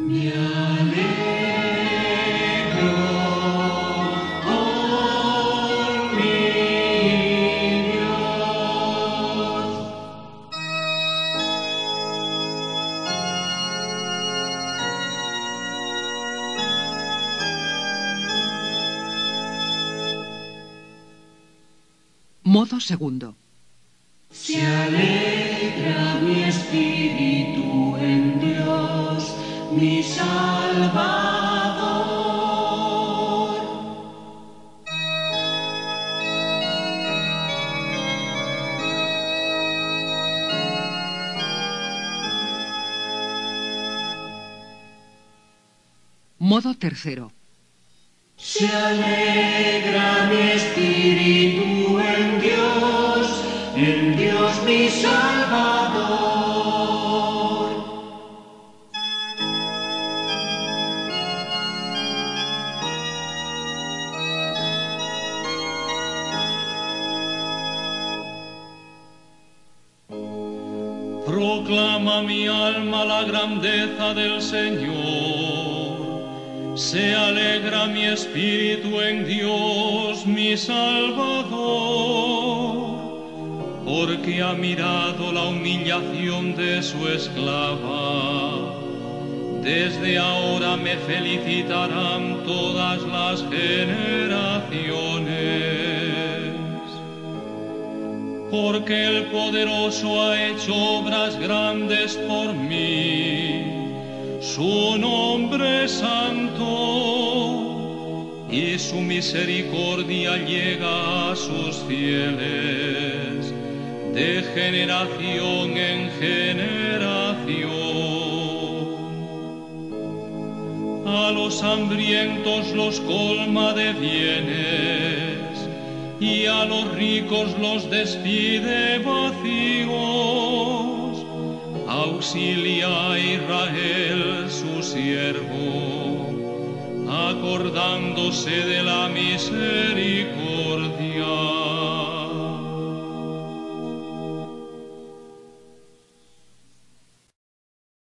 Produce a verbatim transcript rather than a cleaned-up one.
Me alegro con mi Dios. Modo segundo. Se alegra mi espíritu en Dios, mi Salvador. Modo tercero. Se alegra mi espíritu en Dios, en Dios mi Salvador. Proclama mi alma la grandeza del Señor. Se alegra mi espíritu en Dios, mi Salvador, porque ha mirado la humillación de su esclava. Desde ahora me felicitarán todas las generaciones, porque el poderoso ha hecho obras grandes por mí. Su nombre es santo y su misericordia llega a sus fieles de generación en generación. A los hambrientos los colma de bienes y a los ricos los despide vacíos. Auxilia a Israel su siervo, acordándose de la misericordia.